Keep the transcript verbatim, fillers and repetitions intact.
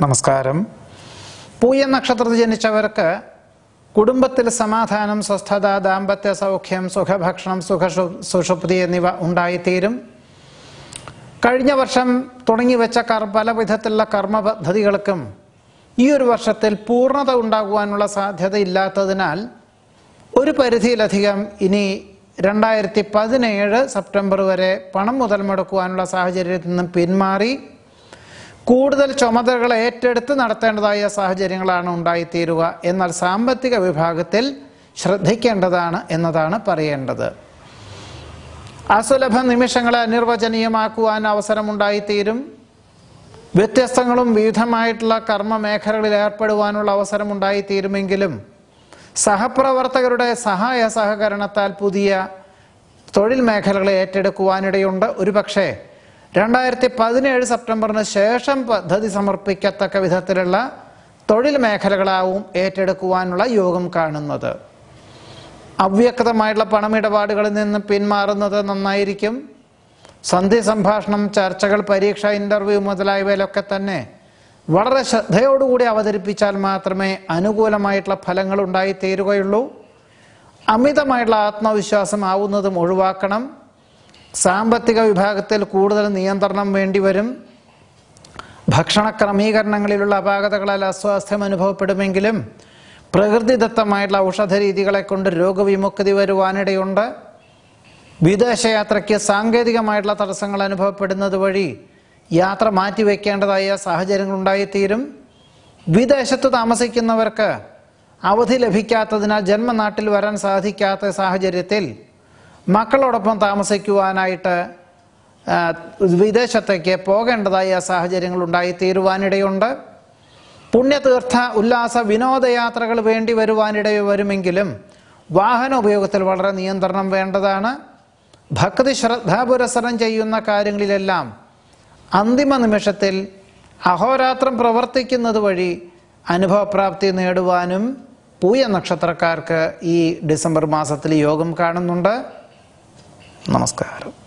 നമസ്കാരം. പൂയം നക്ഷത്രത്തിൽ ജനിച്ചവർക്ക് കുടുംബത്തിൽ സമാധാനം, സ്വസ്ഥത, ദാമ്പത്യ സൗഖ്യം, സുഖഭക്ഷണം, സുഖ സുഷുപ്തി എന്നിവ ഉണ്ടായിത്തീരും. കഴിഞ്ഞ വർഷം തുടങ്ങിവെച്ച കർ പല വിധത്തിലുള്ള കർമ്മ പദ്ധതികൾക്കും ഈ ഒരു വർഷത്തിൽ പൂർണ്ണത ഉണ്ടാകുവാനുള്ള സാധ്യത ഇല്ലാത്തതിനാൽ ഒരു പരിധിയിലധികം ഇനി രണ്ടായിരത്തി പതിനേഴ് സെപ്റ്റംബർ വരെ പണം മുതൽ മുടക്കുവാനുള്ള സാഹചര്യത്തിൽ നിന്നും പിന്മാറി കൂടുതൽ ചുമതലകൾ ഏറ്റെടുത്ത് നടത്തേണ്ടതായ സാഹചര്യങ്ങളാണ് ഉണ്ടായിത്തീരുക. എന്നാൽ സാമ്പത്തിക വിഭാഗത്തിൽ ശ്രദ്ധിക്കേണ്ടതാണ് എന്നതാണ് പറയേണ്ടത്. അസുലഭ നിമിഷങ്ങളെ അനിർവചനീയമാക്കുവാൻ അവസരമുണ്ടായിത്തീരും. വ്യത്യസ്തങ്ങളും വിവിധമായിട്ടുള്ള കർമ്മ മേഖലകളിൽ ഏർപ്പെടുവാനുള്ള അവസരമുണ്ടായിത്തീരുമെങ്കിലും സഹപ്രവർത്തകരുടെ സഹായ സഹകരണത്താൽ പുതിയ തൊഴിൽ മേഖലകളെ ഏറ്റെടുക്കുവാനിടയുണ്ട്. ഒരുപക്ഷെ രണ്ടായിരത്തി പതിനേഴ് സെപ്റ്റംബറിന് ശേഷം പദ്ധതി സമർപ്പിക്കത്തക്ക വിധത്തിലുള്ള തൊഴിൽ മേഖലകളാവും ഏറ്റെടുക്കുവാനുള്ള യോഗം കാണുന്നത്. അവ്യക്തമായിട്ടുള്ള പണമിടപാടുകളിൽ നിന്ന് പിന്മാറുന്നത് നന്നായിരിക്കും. സന്ധി സംഭാഷണം, ചർച്ചകൾ, പരീക്ഷ, ഇൻ്റർവ്യൂ മുതലായവയിലൊക്കെ തന്നെ വളരെ ശ്രദ്ധയോടുകൂടി അവതരിപ്പിച്ചാൽ മാത്രമേ അനുകൂലമായിട്ടുള്ള ഫലങ്ങൾ ഉണ്ടായിത്തീരുകയുള്ളൂ. അമിതമായിട്ടുള്ള ആത്മവിശ്വാസം ആവുന്നതും ഒഴിവാക്കണം. സാമ്പത്തിക വിഭാഗത്തിൽ കൂടുതൽ നിയന്ത്രണം വേണ്ടിവരും. ഭക്ഷണ ക്രമീകരണങ്ങളിലുള്ള അപാകതകളാൽ അസ്വാസ്ഥ്യം അനുഭവപ്പെടുമെങ്കിലും പ്രകൃതിദത്തമായിട്ടുള്ള ഔഷധ രീതികളെ കൊണ്ട് രോഗവിമുക്തി വരുവാനിടയുണ്ട്. വിദേശയാത്രയ്ക്ക് സാങ്കേതികമായിട്ടുള്ള തടസ്സങ്ങൾ അനുഭവപ്പെടുന്നത് വഴി യാത്ര മാറ്റിവെക്കേണ്ടതായ സാഹചര്യങ്ങൾ ഉണ്ടായിത്തീരും. വിദേശത്ത് താമസിക്കുന്നവർക്ക് അവധി ലഭിക്കാത്തതിനാൽ ജന്മനാട്ടിൽ വരാൻ സാധിക്കാത്ത സാഹചര്യത്തിൽ മക്കളോടൊപ്പം താമസിക്കുവാനായിട്ട് വിദേശത്തേക്ക് പോകേണ്ടതായ സാഹചര്യങ്ങൾ ഉണ്ടായിത്തീരുവാനിടയുണ്ട്. പുണ്യതീർത്ഥ ഉല്ലാസ വിനോദയാത്രകൾ വേണ്ടി വരുവാനിട വരുമെങ്കിലും വാഹന ഉപയോഗത്തിൽ വളരെ നിയന്ത്രണം വേണ്ടതാണ്. ഭക്തി ശ്രദ്ധാപുരസരം ചെയ്യുന്ന കാര്യങ്ങളിലെല്ലാം അന്തിമ നിമിഷത്തിൽ അഹോരാത്രം പ്രവർത്തിക്കുന്നത് വഴി അനുഭവപ്രാപ്തി നേടുവാനും പൂയ നക്ഷത്രക്കാർക്ക് ഈ ഡിസംബർ മാസത്തിൽ യോഗം കാണുന്നുണ്ട്. നമസ്കാരം.